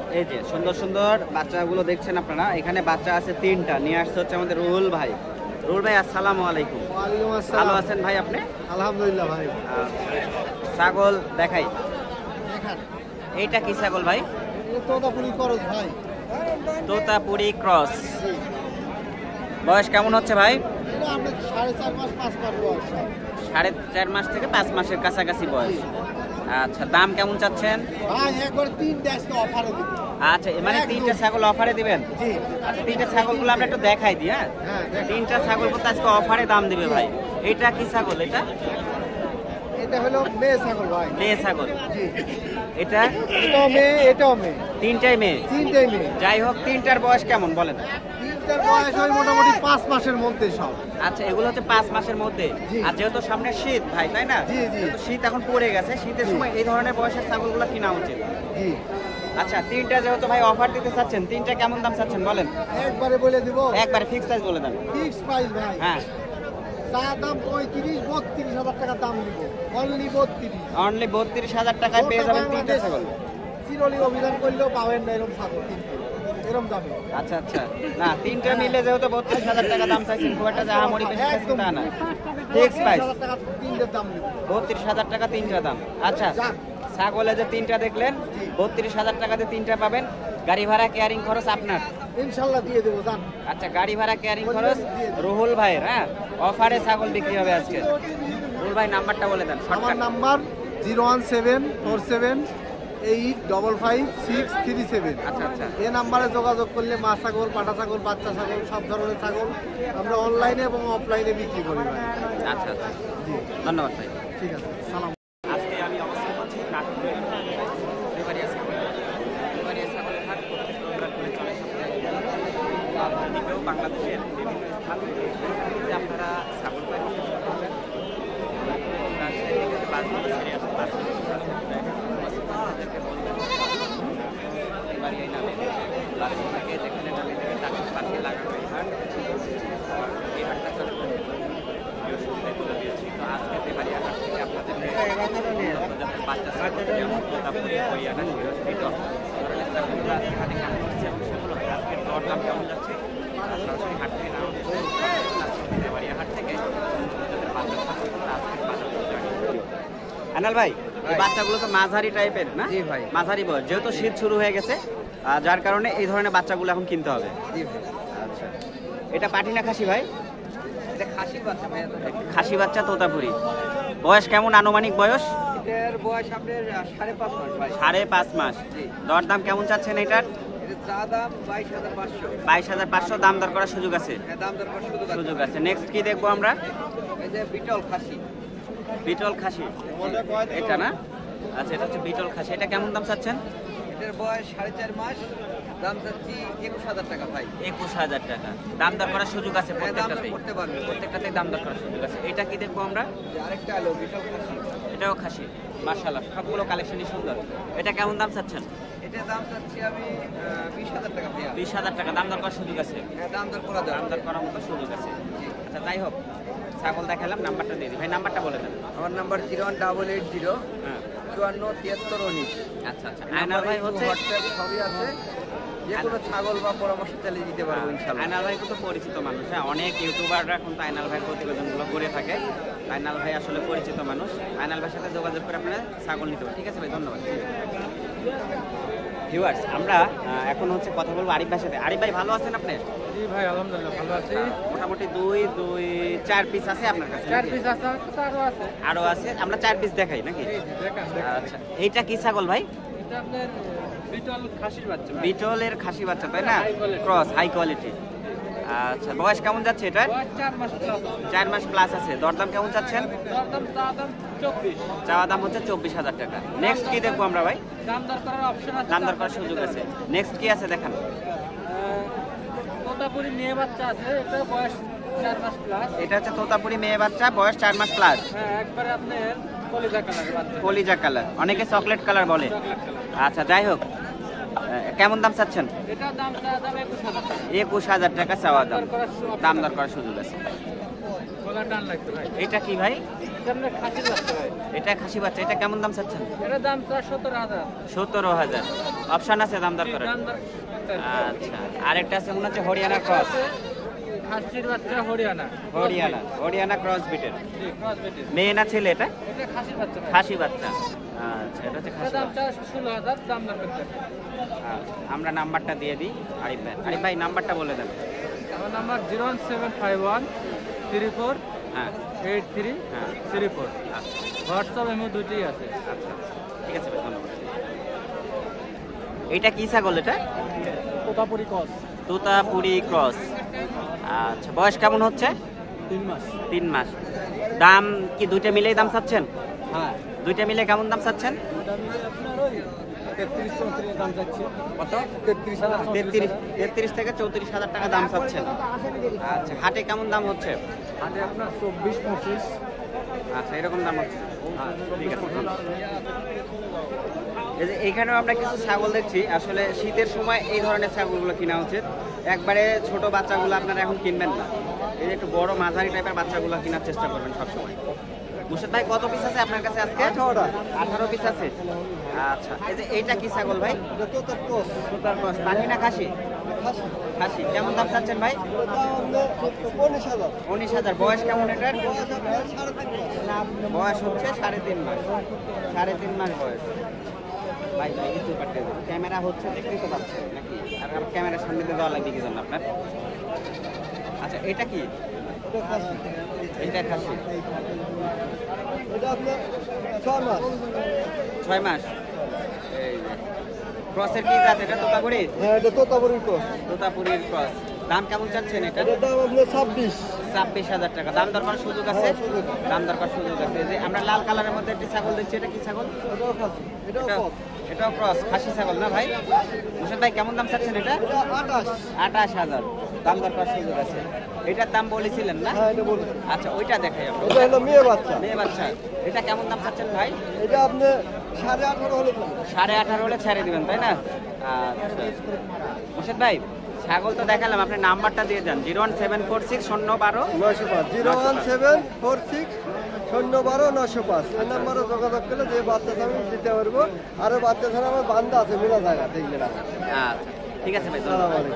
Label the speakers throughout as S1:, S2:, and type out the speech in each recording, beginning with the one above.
S1: এই যে সুন্দর সুন্দর বাচ্চাগুলো দেখছেন আপনারা, এখানে বাচ্চা আছে 3টা, নিয়ে আসছে হচ্ছে আমাদের রুহুল ভাই। রুহুল ভাই আসসালামু আলাইকুম।
S2: ওয়ালাইকুম
S1: ভালো
S2: আসসালাম।
S1: আছেন ভাই আপনি?
S2: আলহামদুলিল্লাহ ভাই।
S1: ছাগল দেখাই।
S2: দেখান
S1: এইটা কি ছাগল ভাই?
S2: এটা তোতাপুরি খরচ ভাই।
S1: তোতাপুরি ক্রস। বয়স কেমন হচ্ছে ভাই?
S2: এটা আমরা 4.5 মাস 5 মাস বয়স।
S1: 4.5 মাস থেকে 5 মাসের কাছাকাছি বয়স। আচ্ছা, দাম কেমন চাচ্ছেন?
S2: ভাই একবার 3 আজকে অফারে দিব।
S1: আচ্ছা, মানে 3টা ছাগল অফারে দিবেন?
S2: জি।
S1: আচ্ছা, 3টা ছাগলগুলো আমরা একটু দেখাই দিই। হ্যাঁ,
S2: হ্যাঁ
S1: 3টা ছাগল কিন্তু আজকে অফারে দাম দিবে ভাই। এটা কি ছাগল?
S2: এটা হলো মেয়ে ছাগল ভাই।
S1: মেয়ে ছাগল।
S2: জি।
S1: এটা
S2: এটাও মেয়ে, এটাও মেয়ে।
S1: 3টাই মেয়ে।
S2: 3টাই মেয়ে।
S1: যাই হোক, 3টার বয়স কেমন বলেন?
S2: 3টার বয়স হয় মোটামুটি 5 মাসের মধ্যে সব।
S1: আচ্ছা, এগুলো হচ্ছে 5 মাসের মধ্যে।
S2: জি।
S1: আর যেহেতু সামনে শীত ভাই, তাই না?
S2: জি, জি।
S1: যেহেতু শীত এখন পড়ে গেছে, শীতের
S2: জি।
S1: সময় এই ধরনের বয়সের ছাগলগুলো কিনা উচিত।
S2: জি।
S1: আচ্ছা, 3টা যেহেতু ভাই অফার দিতে চাচ্ছেন, 3টা কেমন দাম চাচ্ছেন বলেন?
S2: একবারে বলে দিব।
S1: একবারে ফিক্স প্রাইস বলে দেন।
S2: ফিক্স প্রাইস ভাই।
S1: হ্যাঁ,
S2: চা দাম 35-32 হাজার টাকা দাম দিব। অনলি 32।
S1: অনলি 32,000 টাকায় পেয়ে যাবেন 3টা ছাগল।
S2: চিরলি অভিযান করলেও পাবেন না এরকম ছাগল কিন্তু এরকম দামে।
S1: আচ্ছা আচ্ছা, না 3টা মিলে যেহেতু 32,000 টাকা দাম চাইছেন, খুব একটা জাহামরি বেশি চাইছেন তা না। ফিক্স প্রাইস
S2: 32,000 টাকা তিনটের দাম দিব।
S1: 32,000 টাকা 3টা দাম। আচ্ছা,
S2: যাক।
S1: ছাগলে যে 3টা দেখলেন, 32,000 টাকাতে 3টা পাবেন। গাড়ি ভাড়া কেয়ারিং খরচ আপনার।
S2: ইনশাল্লাহ দিয়ে দেবো জান।
S1: আচ্ছা, গাড়ি ভাড়া কেয়ারিং খরচ রুহুল ভাইয়ের। হ্যাঁ, অফারে ছাগল বিক্রি হবে আজকে। রুহুল ভাই নাম্বারটা বলে দেন
S2: আমার
S1: শর্টকাট।
S2: নাম্বার 01747855637।
S1: আচ্ছা আচ্ছা,
S2: এই নাম্বারে যোগাযোগ করলে মা ছাগল, পাটা ছাগল, বাচ্চা ছাগল, সব ধরনের ছাগল আমরা অনলাইনে এবং অফলাইনে বিক্রি করি ভাই।
S1: আচ্ছা আচ্ছা,
S2: জি
S1: ধন্যবাদ ভাই।
S2: ঠিক আছে, সালাম।
S1: আজকে আমি অবস্থান করছি নাটোর বেবারিয়া ছাগলের হাট। প্রত্যেক রবিবার করে চলে সপ্তাহে এদিকেও বাংলাদেশের বিভিন্ন স্থান থেকে যে আপনারা ছাগল পাই রাজশাহী থেকে যে বাসগুলো ছেড়ে আসে, বাসগুলো তাদেরকে বলবেন বেবারিয়ায় নামে বাসগুলোকে যেখানে নামে দেবে তার পাশে লাগানো এই হাট। এই হাটটা চলে বৃহস্পতিবার করে দিয়েছি। তো আজকে বেবারিয়া হাট থেকে আপনাদের বাচ্চা ছাগল যেমন তোতাপুরি, হরিয়ানা, বিটল ধরনের ছাগলগুলো আজকে হাটে কেমন হচ্ছে এবং সেগুলো আজকের দর দাম কেমন যাচ্ছে সরাসরি হাট থেকে নেওয়া হচ্ছে। বেবারিয়া হাট থেকে যাদের বাচ্চা ছাগলগুলো আজকের বাজার দর জানিয়ে। আনাল ভাই, এই বাচ্চাগুলো তো মাঝারি টাইপের না?
S2: জি ভাই।
S1: মাঝারি বয়স, যেহেতু শীত শুরু হয়ে গেছে যার কারণে এই ধরনের বাচ্চাগুলো এখন কিনতে হবে।
S2: জি ভাই।
S1: আচ্ছা, এটা পাটি না খাসি ভাই?
S2: এটা খাসি বাচ্চা ভাই।
S1: খাসি বাচ্চা তোতাপুরি। বয়স কেমন আনুমানিক বয়স?
S2: এটার বয়স আপনার 5.5 মাস ভাই।
S1: 5.5 মাস।
S2: জি।
S1: দরদাম কেমন চাচ্ছেন এটার?
S2: এটা চা দাম 22,500।
S1: 22,500 দাম দর করার সুযোগ আছে?
S2: হ্যাঁ, দাম দর করার
S1: সুযোগ আছে। নেক্সট কি দেখবো আমরা?
S2: এই যে বিটল খাসি।
S1: বিটল খাসি, এটা না? আচ্ছা, এটা হচ্ছে বিটল খাসি। এটা কেমন দাম চাচ্ছেন?
S2: এটার বয়স 4.5 মাস, দাম চাচ্ছি 21,000 টাকা ভাই।
S1: 21,000 টাকা দাম দর করার সুযোগ আছে
S2: হ্যাঁ, দাম দর
S1: প্রত্যেকটাতেই?
S2: করতে পারবে।
S1: প্রত্যেকটাতেই দাম দর করার সুযোগ আছে। এটা কি দেখবো আমরা?
S2: যে আরেকটা হলো বিটল খাসি।
S1: এটাও খাসি। মাশাআল্লাহ, সবগুলো কালেকশনই সুন্দর। এটা কেমন দাম চাচ্ছেন?
S2: এটার দাম চাচ্ছি আমি 20,000 টাকা ভাইয়া।
S1: 20,000 টাকা দাম দর করার সুযোগ আছে?
S2: হ্যাঁ, দাম দর করা যাবে।
S1: দাম দর করার মতো সুযোগ আছে। আচ্ছা, যাই হোক, ছাগল দেখালাম, নাম্বারটা দিয়ে দিই ভাই। নাম্বারটা বলে দেন।
S2: আমার নাম্বার 01880
S1: হ্যাঁ,
S2: 54 73 19।
S1: আচ্ছা আচ্ছা। আয়নাল ভাই হচ্ছে,
S2: হোয়াটসঅ্যাপ সবই আছে, যে কোনো ছাগল বা পরামর্শ চালিয়ে দিতে পারবো ইনশাআল্লাহ।
S1: আয়নাল ভাই কিন্তু পরিচিত মানুষ। হ্যাঁ, অনেক ইউটিউবাররা কিন্তু আয়নাল ভাই প্রতিবেদনগুলো করে থাকে। আয়নাল ভাই আসলে পরিচিত মানুষ। আয়নাল ভাইয়ের সাথে যোগাযোগ করে আপনারা ছাগল নিতে পারেন। ঠিক আছে ভাই, ধন্যবাদ। ভিউয়ার্স, আমরা এখন হচ্ছে কথা বলবো আরিফ ভাইয়ের সাথে। আরিফ ভাই, ভালো আছেন আপনি?
S2: জি ভাই, আলহামদুলিল্লাহ ভালো আছি।
S1: মোটামুটি 4 পিস আছে আপনার কাছে?
S2: 4 পিস আছে, আরো আছে।
S1: আরো আছে, আমরা 4 পিস দেখাই নাকি? আচ্ছা, এইটা কি ছাগল ভাই?
S2: এটা আপনার বিটল খাসির বাচ্চা।
S1: বিটলের খাসি বাচ্চা, তাই না?
S2: High quality।
S1: Cross, high quality. আচ্ছা, বয়স কেমন যাচ্ছে এটা?
S2: 4 মাস প্লাস।
S1: 4 মাস প্লাস আছে। দরদাম কেমন চাচ্ছেন?
S2: দাম 24।
S1: চাওয়া দাম হচ্ছে 24,000 টাকা। নেক্সট কি দেখবো আমরা ভাই?
S2: দাম দর করার অপশন আছে।
S1: দাম দর করার সুযোগ আছে। নেক্সট কি আছে দেখান।
S2: তোতাপুরি মেয়ে বাচ্চা আছে, এটা বয়স 4 মাস প্লাস।
S1: এটা হচ্ছে তোতাপুরি মেয়ে বাচ্চা, বয়স 4 মাস প্লাস।
S2: হ্যাঁ, একবারে আপনার কলিজা কালার বাচ্চা।
S1: কলিজা কালার, অনেকে চকলেট কালার বলে। আচ্ছা, যাই হোক, কেমন দাম চাচ্ছেন?
S2: এটা দাম 21,000 টাকা।
S1: 21,000 টাকা চাওয়া দাম। দাম দর করার সুযোগ আছে।
S2: গলা টান লাগছে ভাই।
S1: এটা কি ভাই? এটা খাসি বাচ্চা, এটা কেমন দাম চাচ্ছেন?
S2: এটার দাম 17,000।
S1: 17,000। অপশন আছে দাম দর করার? আচ্ছা, আরেকটা আছে মনে হচ্ছে হরিয়ানা ক্রস।
S2: খাসির বাচ্চা হরিয়ানা
S1: হরিয়ানা ক্রস বিটের। মেয়ে না ছেলে এটা?
S2: এটা খাসির বাচ্চা।
S1: খাসি বাচ্চা। আচ্ছা, এটা হচ্ছে খাসি
S2: দাম
S1: বাচ্চা।
S2: 16,000, দাম দর করতে।
S1: আচ্ছা, আমরা নাম্বারটা দিয়ে দিই আরিফ ভাই। আরিফ ভাই নাম্বারটা বলে দেন।
S2: আমার নাম্বার 01751 34
S1: হ্যাঁ
S2: 83
S1: হ্যাঁ
S2: 34।
S1: আচ্ছা
S2: হোয়াটসঅ্যাপ এমও দুটোই আছে।
S1: আচ্ছা, ঠিক আছে ভাই, ধন্যবাদ। এইটা কি ছাগল এটা?
S2: কোতাপুরি কস।
S1: তোতাপুরি ক্রস। আচ্ছা, বয়স কেমন হচ্ছে?
S2: 3 মাস।
S1: 3 মাস। দাম কি দুইটা মিলেই দাম চাচ্ছেন?
S2: হ্যাঁ,
S1: দুইটা মিলে কেমন দাম চাচ্ছেন?
S2: ওটা মিলে আপনার ওই 33-34 দাম যাচ্ছে।
S1: কত?
S2: 33,000।
S1: 33 থেকে 34,000 টাকা দাম চাচ্ছেন। আচ্ছা, হাটে কেমন দাম হচ্ছে?
S2: হাটে আপনার 24-25।
S1: আচ্ছা, এরকম দাম হচ্ছে। ঠিক আছে। এই যে এইখানেও আমরা কিছু ছাগল দেখছি। আসলে শীতের সময় এই ধরনের ছাগলগুলো কেনা উচিত। একবারে ছোট বাচ্চাগুলো আপনারা এখন কিনবেন না। এই যে একটু বড় মাঝারি টাইপের বাচ্চাগুলো কেনার চেষ্টা করবেন সবসময়। মুর্শিদ ভাই কত পিস আছে আপনার কাছে আজকে? 18 পিস আছে। আচ্ছা, এই যে এইটা কি ছাগল ভাই? তোতার ক্রস। পাঠি না খাসি? খাসি। কেমন দাম চাচ্ছেন ভাই? 19,000। বয়স কেমন এটার? বয়স হচ্ছে 3.5 মাস। 3.5 মাস বয়স। ভাই ভাই একটু পাঠিয়ে দেন। ক্যামেরা হচ্ছে দেখতেই তো পাচ্ছেন নাকি? আর আবার ক্যামেরার সামনে দিয়ে দেওয়া লাগবে কি জন্য আপনার? আচ্ছা, এটা কি? এটা খাসি।
S2: এটা আপনার 6 মাস।
S1: 6 মাস। এই যে ক্রসের কি জাত এটা? তোতাপুরি?
S2: হ্যাঁ, এটা তোতাপুরি কস।
S1: তোতাপুরির ক্রস। দাম কেমন চাচ্ছেন এটা?
S2: এটার দাম আপনার
S1: 26,000 টাকা। দাম দর করার সুযোগ আছে? দাম দর করার সুযোগ আছে। এই যে আমরা লাল কালারের মধ্যে একটি ছাগল দেখছি, এটা কি ছাগল?
S2: এটাও খাসি। এটাও কস।
S1: এটাও ক্রস, খাসি ছাগল না ভাই? মুর্শিদ ভাই কেমন দাম চাচ্ছেন এটা?
S2: এটা 28।
S1: 28,000। দাম দর করার সুযোগ আছে। এটার দাম বলেছিলেন না?
S2: হ্যাঁ, এটা বলুন।
S1: আচ্ছা, ওইটা দেখাই আমরা।
S2: এটা হলো মেয়ে বাচ্চা।
S1: মেয়ে বাচ্চা। এটা কেমন দাম চাচ্ছেন ভাই?
S2: এটা আপনি 18.5 হলে পাবেন।
S1: 18.5 হলে ছেড়ে দিবেন তাই না? আচ্ছা মুর্শিদ ভাই, ছাগল তো দেখালাম, আপনি নাম্বারটা দিয়ে দেন। 01746 012
S2: 905 01746 012 905। এই নাম্বারে যোগাযোগ করলে যে বাচ্চা আমি দিতে পারবো। আরো বাচ্চা ছাড়া আমার বান্ধা আছে মেলা জায়গা দেখলে না।
S1: আচ্ছা, ঠিক আছে ভাই,
S2: আসসালামু
S1: ধন্যবাদ।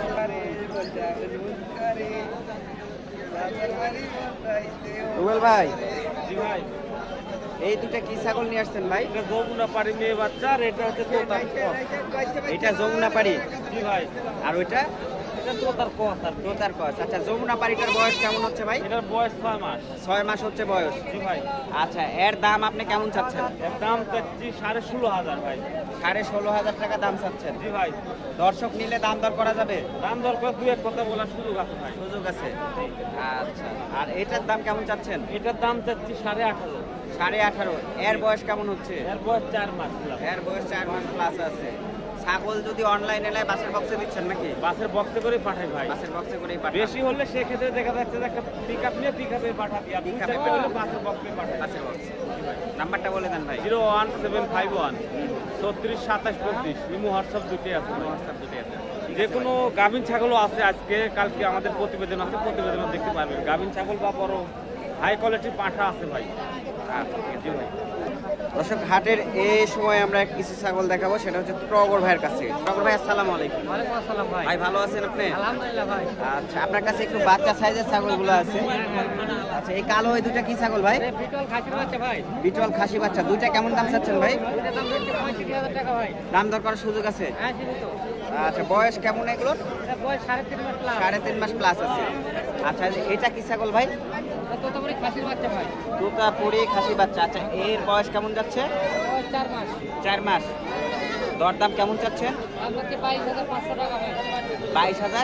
S1: রুবেল ভাই,
S3: জি ভাই,
S1: এই দুটা কি ছাগল নিয়ে আসছেন ভাই?
S3: এটা যমুনা পাড়ি মেয়ে বাচ্চা আর এটা হচ্ছে তোতার কস।
S1: এটা যমুনা পাড়ি
S3: জি ভাই,
S1: আর ওইটা
S3: এটা তোতার কস আর কি।
S1: তোতার কস। আচ্ছা, যমুনা পাড়িটার বয়স কেমন হচ্ছে ভাই?
S3: এটার বয়স 6 মাস।
S1: 6 মাস হচ্ছে বয়স।
S3: জি ভাই,
S1: আচ্ছা, এর দাম আপনি কেমন চাচ্ছেন?
S3: এর দাম চাচ্ছি 16,500 ভাই।
S1: 16,500 টাকা দাম চাচ্ছেন।
S3: জি ভাই,
S1: দর্শক নিলে দাম দর করা যাবে?
S3: দাম দর করে দুই এক কথা বলার সুযোগ আছে ভাই।
S1: সুযোগ আছে। আচ্ছা, আর এটার দাম কেমন চাচ্ছেন?
S3: এটার দাম চাচ্ছি 18,500।
S1: 18.5। এর বয়স কেমন হচ্ছে?
S3: এর বয়স 4 মাস প্লাস।
S1: এর বয়স 4 মাস প্লাস আছে। ছাগল যদি অনলাইনে নেয় বাসের বক্সে দিচ্ছেন নাকি?
S3: বাসের বক্সে করে পাঠাই ভাই।
S1: বাসের বক্সে করেই পাঠান।
S3: বেশি হলে সেক্ষেত্রে দেখা যাচ্ছে যে একটা পিকআপ নিয়ে পিকআপে পাঠাবি, আর
S1: Pickup-এ
S3: পিকআপে হলে বাসের বক্সে পাঠাই।
S1: বাসের বক্সে। নাম্বারটা বলে দেন ভাই।
S3: 01751 34 27 25। ইমো হোয়াটসঅ্যাপ দুটোই আছে।
S1: হোয়াটসঅ্যাপ দুটোই আছে।
S3: যে কোনো গাভিন ছাগলও আছে, আজকে কালকে আমাদের প্রতিবেদন আছে, প্রতিবেদন দেখতে পারবেন। গাভিন ছাগল বা বড় হাই কোয়ালিটির পাঁঠা আছে ভাই।
S1: আচ্ছা, ঠিক আছে ভাই। দর্শক, হাটের এই সময় আমরা কিছু ছাগল দেখাবো, সেটা হচ্ছে টগর ভাইয়ের কাছে। টগর ভাই, আসসালামু আলাইকুম।
S2: ওয়ালাইকুম আসসালাম ভাই।
S1: ভাই ভালো আছেন আপনি?
S2: আলহামদুলিল্লাহ ভাই।
S1: আচ্ছা, আপনার কাছে একটু বাচ্চা সাইজের ছাগলগুলো আছে। আচ্ছা, এই কালো এই দুটা কি ছাগল ভাই?
S2: বিটল খাসির বাচ্চা ভাই।
S1: বিটল খাসি বাচ্চা। দুইটা কেমন দাম চাচ্ছেন ভাই?
S2: এটার দাম হচ্ছে 65,000 টাকা ভাই।
S1: দাম দর করার সুযোগ আছে?
S2: হ্যাঁ, সীমিত।
S1: আচ্ছা, বয়স কেমন এগুলোর?
S2: এটা বয়স 3.5 মাস প্লাস।
S1: 3.5 মাস প্লাস আছে। আচ্ছা, এটা কি ছাগল ভাই?
S2: এটা তোতাপুরি খাসির বাচ্চা ভাই।
S1: তোতাপুরি খাসি বাচ্চা। আচ্ছা, এর বয়স কেমন যাচ্ছে?
S2: বয়স 4 মাস।
S1: 4 মাস। দরদাম কেমন চাচ্ছেন?
S2: দাম হচ্ছে 22,500 টাকা ভাই।
S1: 22,000।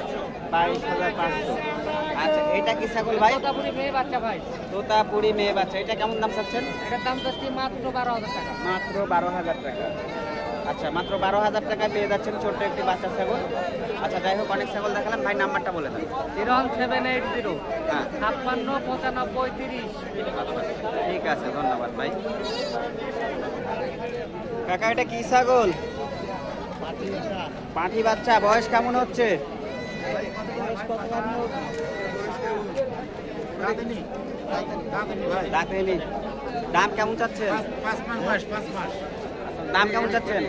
S1: 22,500। আচ্ছা, এটা কি ছাগল ভাই?
S2: তোতাপুরি মেয়ে বাচ্চা ভাই।
S1: তোতাপুরি মেয়ে বাচ্চা। এটা কেমন দাম চাচ্ছেন?
S2: এটার দাম যাচ্ছে মাত্র 12,000 টাকা।
S1: মাত্র 12,000 টাকা। আচ্ছা, মাত্র 12,000 টাকায় পেয়ে যাচ্ছেন ছোট্ট একটি বাচ্চা ছাগল। আচ্ছা, যাই হোক, অনেক ছাগল দেখালাম। ভাই নাম্বারটা বলে দেন।
S2: 01780
S1: হ্যাঁ,
S2: 56 95 30।
S1: আচ্ছা, ঠিক আছে, ধন্যবাদ ভাই। কাকা, এটা কি ছাগল? পাঁঠি বাচ্চা। বয়স কেমন হচ্ছে? দাঁতেনি। দাম কেমন চাচ্ছেন? দাম কেমন চাচ্ছেন?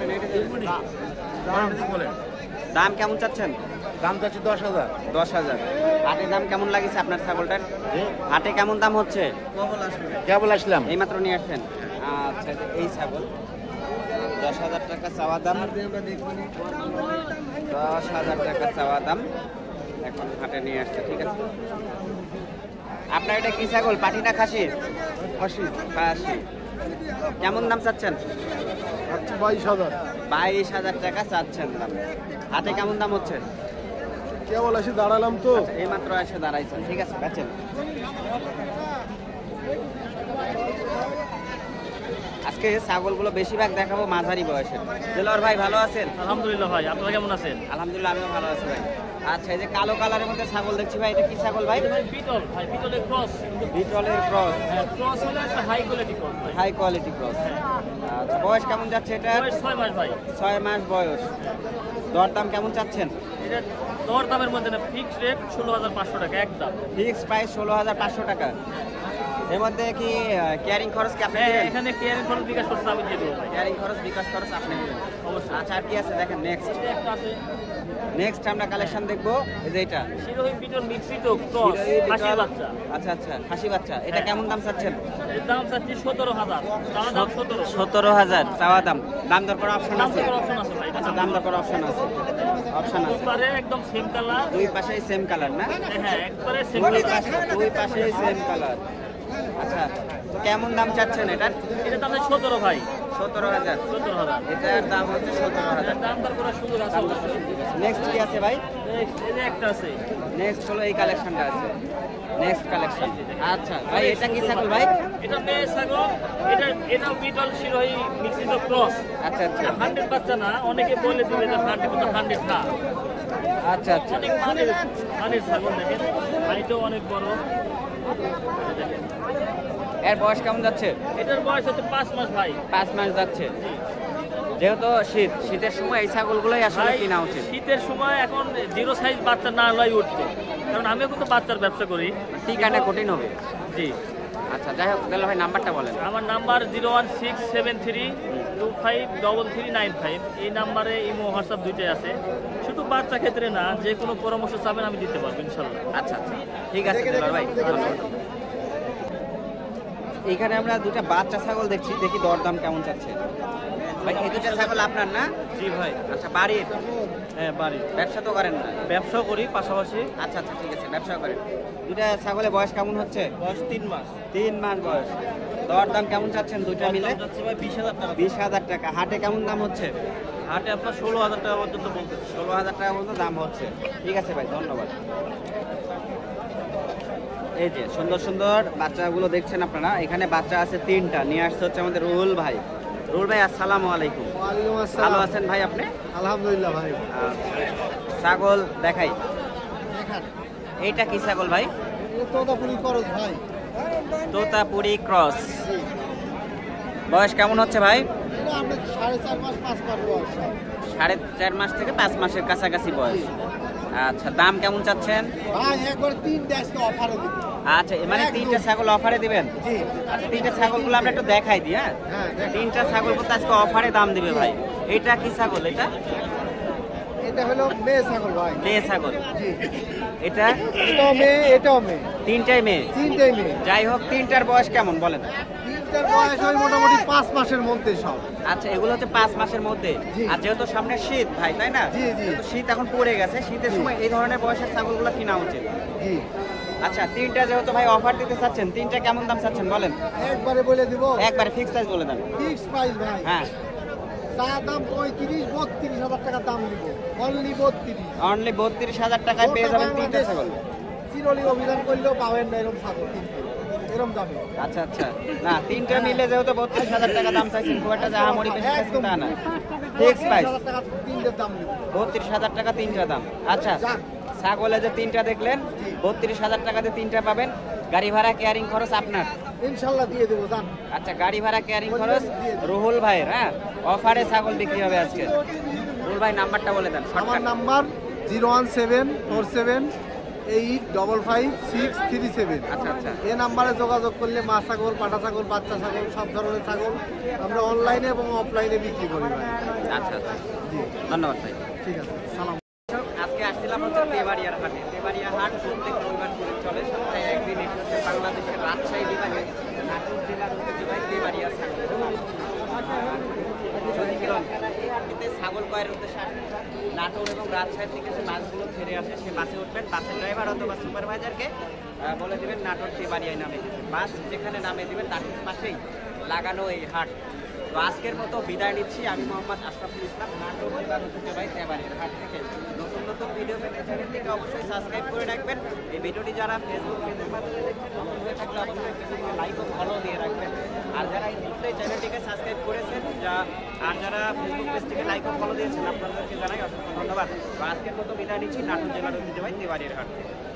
S1: দাম কেমন চাচ্ছেন?
S4: দাম চাচ্ছি 10,000।
S1: 10,000। হাটে দাম কেমন লাগিছে আপনার ছাগলটার? হাটে কেমন দাম হচ্ছে?
S4: কেবল আসলাম।
S1: এইমাত্র নিয়ে আসছেন? আচ্ছা, এই ছাগল 10,000 টাকা চাওয়া দাম। 10,000 টাকা চাওয়া দাম, এখন হাটে নিয়ে আসছে। ঠিক আছে, আপনার এটা কি ছাগল, পাঠি না খাসি? খাসি। কেমন দাম চাচ্ছেন?
S4: 22,000।
S1: 22,000 টাকা চাচ্ছেন দাম। হাটে কেমন দাম হচ্ছে?
S4: কেবল এসে দাঁড়ালাম তো।
S1: এইমাত্র এসে দাঁড়াইছেন। ঠিক আছে, বেচেন। আজকে ছাগলগুলো বেশিরভাগ দেখাবো মাঝারি বয়সের। দেলোয়ার ভাই ভালো আছেন?
S3: আলহামদুলিল্লাহ ভাই, আপনারা কেমন আছেন?
S1: আলহামদুলিল্লাহ, আমিও ভালো আছি ভাই। আচ্ছা, এই যে কালো কালারের মধ্যে ছাগল দেখছি ভাই, এটা কি ছাগল ভাই?
S3: বিটল ভাই, বিটলের ক্রস।
S1: বিটলের ক্রস।
S3: ক্রস হলে একটা হাই কোয়ালিটি ক্রস ভাই।
S1: High quality cross. আচ্ছা, বয়স কেমন যাচ্ছে এটা?
S3: 6 মাস ভাই।
S1: 6 মাস বয়স। দরদাম কেমন চাচ্ছেন?
S3: এটা দর দামের মধ্যে না, ফিক্স রেট 16,500 টাকা একদম।
S1: ফিক্স প্রাইস 16,500 টাকা। এর মধ্যে কি ক্যারিং খরচ কি আপনি দিবেন?
S3: এখানে কেয়ারিং খরচ বিকাশ করতে আমি দিয়ে দেবো ভাই।
S1: ক্যারিং খরচ, বিকাশ খরচ আপনি দিবেন
S3: অবশ্যই।
S1: আচ্ছা, আর কি আছে দেখেন? নেক্সট
S3: একটা আছে
S1: আমরা কালেকশন দেখবো। এই যে এটা
S3: শিরোহী বিটল মিক্সিত ক্রস, হাসির বাচ্চা।
S1: আচ্ছা, খাসি বাচ্চা। এটা কেমন দাম চাচ্ছেন?
S3: এর দাম চাচ্ছি 17,000। তার দাম 17।
S1: 17,000 চাওয়া দাম। দাম দর করার অপশন
S3: দাম
S1: আছে?
S3: করার অপশন আছে ভাই।
S1: আচ্ছা, দাম দর করার অপশন আছে।
S3: একবারে একদম সেম কালার।
S1: দুই পাশেই সেম কালার না?
S3: হ্যাঁ, একবারে সেম কালার।
S1: দুই পাশেই সেম কালার। আচ্ছা, তো কেমন দাম চাচ্ছেন এটার?
S3: এটার দাম 17 ভাই।
S1: 17,000।
S3: 17,000।
S1: এটার দাম হচ্ছে 17,000।
S3: এটার দাম দর করার সুযোগ আছে অবশ্যই।
S1: নেক্সট কি আছে ভাই?
S3: এই যে একটা আছে।
S1: নেক্সট হলো এই কালেকশনটা আছে। Next collection. আচ্ছা ভাই, এটা কি ছাগল ভাই?
S3: এটা মেয়ে ছাগল। এটাও বিটল শিরোহী মিক্সিত ক্রস।
S1: আচ্ছা,
S3: 100 বাচ্চা না, অনেকে বলে দিবে যে 100 না।
S1: আচ্ছা।
S3: অনেক মানের ছাগল দেখেন, হাইটও অনেক বড়। দেখেন
S1: এর বয়স কেমন যাচ্ছে?
S3: এটার বয়স হচ্ছে 5 মাস ভাই।
S1: 5 মাস যাচ্ছে। যেহেতু শীতের সময় এই ছাগলগুলোই আসলে
S3: ভাই,
S1: কিনা উচিত।
S3: শীতের সময় এখন 0 সাইজ বাচ্চা না লয় উঠতো, কারণ আমিও কিন্তু বাচ্চার ব্যবসা করি।
S1: ঠিকানা কঠিন হবে।
S3: জি।
S1: আচ্ছা, যাই হোক, তাহলে ভাই নাম্বারটা বলেন।
S3: আমার নাম্বার 01673253395। এই নাম্বারে ইমো হোয়াটসঅ্যাপ দুইটাই আছে। শুধু বাচ্চা ক্ষেত্রে না, যে কোনো পরামর্শ চাবেন আমি দিতে পারবো ইনশাল্লাহ।
S1: আচ্ছা, ঠিক আছে দেলোয়ার ভাই, ধন্যবাদ। এইখানে আমরা দুটা বাচ্চা ছাগল দেখছি, দেখি দরদাম কেমন চাচ্ছে ভাই। এই দুটা ছাগল আপনার না?
S3: জি ভাই।
S1: আচ্ছা, বাড়ির?
S3: হ্যাঁ, বাড়ি।
S1: ব্যবসা তো করেন না?
S3: ব্যবসা করি পাশাপাশি।
S1: আচ্ছা, ঠিক আছে, ব্যবসা করেন। দুটা ছাগলের বয়স কেমন হচ্ছে?
S3: বয়স 3 মাস।
S1: 3 মাস বয়স। দরদাম কেমন চাচ্ছেন দুইটা মিলে?
S3: যাচ্ছে ভাই 20,000 টাকা।
S1: 20,000 টাকা। হাটে কেমন দাম হচ্ছে?
S3: হাটে আপনার 16,000 টাকা পর্যন্ত বলতে।
S1: 16,000 টাকা পর্যন্ত দাম হচ্ছে। ঠিক আছে ভাই, ধন্যবাদ। এই যে সুন্দর সুন্দর বাচ্চাগুলো দেখছেন আপনারা, এখানে বাচ্চা আছে 3টা। নিয়ে আসছে হচ্ছে আমাদের রুহুল ভাই। রুহুল ভাই, আসসালামু আলাইকুম।
S2: ওয়ালাইকুম
S1: ভালো
S2: আসসালাম।
S1: আছেন ভাই আপনি?
S2: আলহামদুলিল্লাহ ভাই।
S1: ছাগল দেখাই। এইটা কি ছাগল ভাই?
S2: তোতাপুরি খরচ ভাই।
S1: তোতাপুরি ক্রস। বয়স কেমন হচ্ছে ভাই?
S2: এটা আমরা 4.5 মাস 5 মাস বয়স।
S1: 4.5 মাস থেকে 5 মাসের কাছাকাছি বয়স। আচ্ছা, দাম কেমন চাচ্ছেন?
S2: ভাই একবার 3 ড্যাশকে অফারে দিন।
S1: আচ্ছা, মানে 3টা ছাগল অফারে দিবেন?
S2: জি।
S1: আচ্ছা, 3টা ছাগলগুলো আমরা একটু দেখাই দিই। হ্যাঁ,
S2: হ্যাঁ,
S1: 3টা ছাগল তো আজকে অফারে দাম দিবে ভাই। এটা কি ছাগল?
S2: এটা হলো মেয়ে ছাগল ভাই।
S1: মেয়ে ছাগল।
S2: জি।
S1: এটা
S2: এটাও মেয়ে, এটাও মেয়ে।
S1: 3টাই মেয়ে।
S2: 3টাই মেয়ে।
S1: যাই হোক, 3টার বয়স কেমন বলেন?
S2: 3টার বয়স হয় মোটামুটি 5 মাসের মধ্যে সব।
S1: আচ্ছা, এগুলো হচ্ছে 5 মাসের মধ্যে।
S2: জি।
S1: আর যেহেতু সামনে শীত ভাই, তাই না?
S2: জি।
S1: তো শীত এখন পড়ে গেছে, শীতের সময় এই ধরনের বয়সের ছাগলগুলো কিনা উচিত।
S2: জি।
S1: আচ্ছা, 3টা যেহেতু ভাই অফার দিতে চাচ্ছেন, 3টা কেমন দাম চাচ্ছেন বলেন?
S2: একবারে বলে দিব।
S1: একবারে ফিক্স প্রাইস বলে দেন।
S2: ফিক্স প্রাইস ভাই।
S1: হ্যাঁ,
S2: তার দাম 32,000 টাকা দাম নিব। অনলি 32।
S1: অনলি 32,000 টাকায় পেয়ে যাবেন 3টা ছাগল।
S2: চিরলি অভিযান করলেও পাবেন না এরকম ছাগল কিন্তু এরকম দামে।
S1: আচ্ছা, না 3টা মিলে যেহেতু 32,000 টাকা দাম চাইছেন, খুব একটা জাহামরি বেশি চাইছেন তা না। ফিক্স প্রাইস
S2: 32,000 টাকা 3টার দাম নিব।
S1: 32,000 টাকা 3টা দাম। আচ্ছা,
S2: যাক।
S1: ছাগলে যে 3টা দেখলেন, 32,000 টাকাতে 3টা পাবেন। গাড়ি ভাড়া ক্যারিং খরচ আপনার।
S2: ইনশাআল্লাহ দিয়ে দেবো জান।
S1: আচ্ছা, গাড়ি ভাড়া ক্যারিং খরচ রুহুল ভাইয়ের। হ্যাঁ, অফারে ছাগল বিক্রি হবে আজকে। রুহুল ভাই, নাম্বারটা বলে দেন।
S2: আমার নাম্বার 01747 8553637।
S1: আচ্ছা আচ্ছা
S2: এই নাম্বারে যোগাযোগ করলে মা ছাগল, পাঠা ছাগল, বাচ্চা ছাগল, সব ধরনের ছাগল আমরা অনলাইনে এবং অফলাইনে বিক্রি করি ভাই।
S1: আচ্ছা আচ্ছা
S2: জি,
S1: ধন্যবাদ ভাই।
S2: ঠিক আছে, সালাম।
S1: আজকে আসছিলাম হচ্ছে তেবাড়িয়ার হাটে। তেবাড়িয়া হাট প্রত্যেক রবিবার করে চলে, সপ্তাহে একদিন। এটি হচ্ছে বাংলাদেশের রাজশাহী বিভাগে নাটোর জেলার ঐতিহ্যবাহী তেবাড়িয়া ছাগল। এতে ছাগল ক্রয়ের উদ্দেশ্যে নাটোর এবং রাজশাহী থেকে যে বাসগুলো ছেড়ে আসে সে বাসে উঠবেন। বাসের ড্রাইভার অথবা সুপারভাইজারকে বলে দেবেন নাটোর তেবাড়িয়ায় নামে দেবেন। বাস যেখানে নামে দেবেন তার পাশেই লাগানো এই হাট। তো আজকের মতো বিদায় নিচ্ছি। আমি মোহাম্মদ আশরাফুল ইসলাম, নাটোর জেলার ঐতিহ্যবাহী তেবাড়িয়ার হাট থেকে। নতুন নতুন ভিডিও পেতে চ্যানেলটিকে অবশ্যই সাবস্ক্রাইব করে রাখবেন। এই ভিডিওটি যারা ফেসবুক পেজের মাধ্যমে দেখছেন, নতুন হয়ে থাকলে অবশ্যই ফেসবুকে লাইক ও ফলো দিয়ে রাখবেন। আর যারা ইউটিউবে চ্যানেলটিকে সাবস্ক্রাইব করেছেন আর যারা ফেসবুক পেজটিকে লাইক ও ফলো দিয়েছেন, আপনাদেরকে জানাই অসংখ্য ধন্যবাদ। তো আজকের মতো বিদায় নিচ্ছি নাটোর জেলার ঐতিহ্যবাহী তেবাড়িয়ার হাট থেকে।